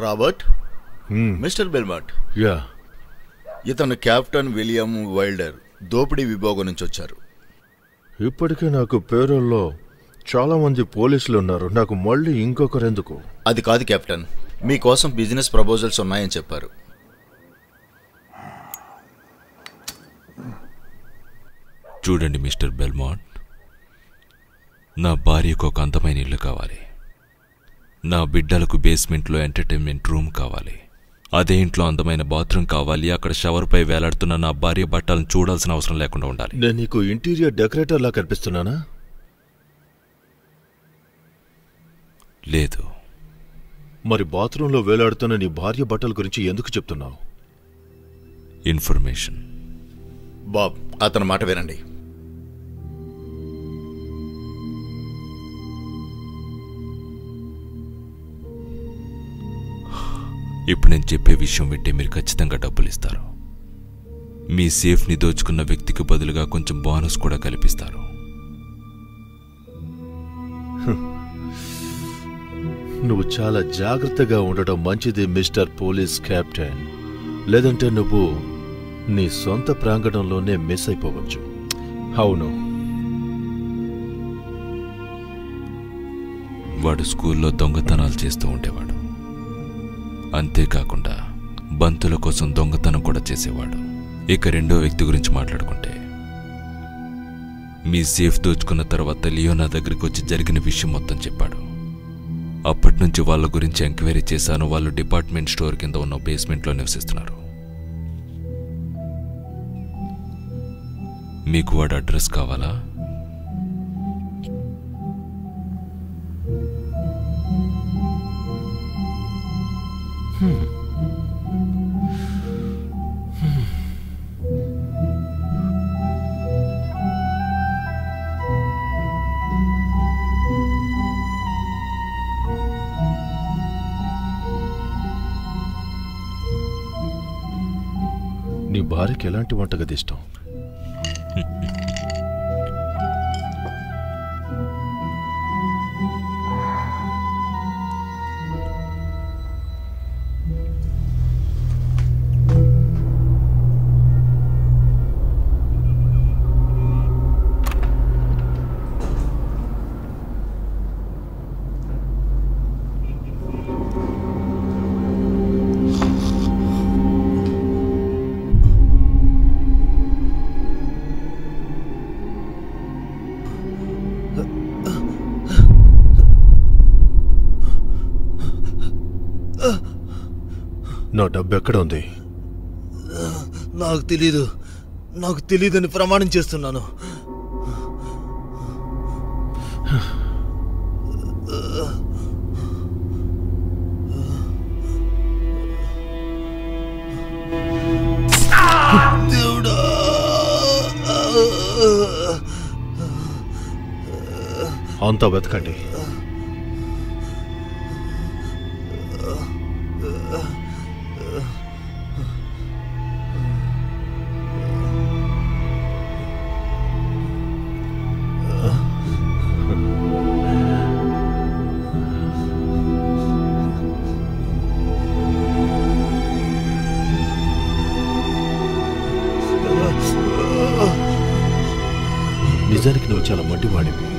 Robert, mister Belmont. Yeah, ఇతను captain William Wilder, దోపిడీ విభాగం నుంచి వచ్చారు. ఇప్పటికే నాకు పేరోల్లో చాలా మంది పోలీసులు ఉన్నారు, నాకు మళ్ళీ ఇంకొకరెందుకు? అది కాదు కెప్టెన్, మీకోసం బిజినెస్ ప్రపోజల్స్ ఉన్నాయని చెప్పారు. చూడండి మిస్టర్ బెల్మాంట్, నా భార్యకు ఒక అందమైన ఇల్లు కావాలి, నా బిడ్డలకు బేస్మెంట్లో ఎంటర్టైన్మెంట్ రూమ్ కావాలి, అదే ఇంట్లో అందమైన బాత్రూమ్ కావాలి, అక్కడ షవర్పై వేలాడుతున్న నా భార్య బట్టలను చూడాల్సిన అవసరం లేకుండా ఉండాలి. నేను నీకు ఇంటీరియర్ డెకరేటర్ లా కనిపిస్తున్నానా? లేదు. మరి బాత్రూంలో వేలాడుతున్న నీ భార్య బట్టల గురించి ఎందుకు చెప్తున్నావు? ఇన్ఫర్మేషన్. బాబ్, అతని మాట వినండి. ఇప్పుడు నేను చెప్పే విషయం వింటే మీరు ఖచ్చితంగా డబ్బులు ఇస్తారు. మీ సేఫ్ని దోచుకున్న వ్యక్తికి బదులుగా కొంచెం బోనస్ కూడా కల్పిస్తారు. నువ్వు చాలా జాగ్రత్తగా ఉండడం మంచిది మిస్టర్ పోలీస్ కెప్టెన్, లేదంటే నువ్వు నీ సొంత ప్రాంగణంలోనే మిస్ అయిపోవచ్చు. అవును, వాడు స్కూల్లో దొంగతనాలు చేస్తూ ఉండేవాడు. అంతేకాకుండా బంతుల కోసం దొంగతనం కూడా చేసేవాడు. ఇక రెండో వ్యక్తి గురించి మాట్లాడుకుంటే, మీ సేఫ్ దోచుకున్న తర్వాత లియో నా దగ్గరికి వచ్చి జరిగిన విషయం మొత్తం చెప్పాడు. అప్పటినుంచి వాళ్ళ గురించి ఎంక్వైరీ చేశాను. వాళ్ళు డిపార్ట్మెంట్ స్టోర్ కింద ఉన్న బేస్మెంట్లో నివసిస్తున్నారు. మీకు వాడు అడ్రస్ కావాలా? నీ భార్యకి ఎలాంటి వంటగది ఇష్టం? నా డబ్బు ఎక్కడ ఉంది? నాకు తెలీదని ప్రమాణం చేస్తున్నాను. దేవుడా, అంతా వెతకండి. నిజానికి నువ్వు చాలా మండివాడివి.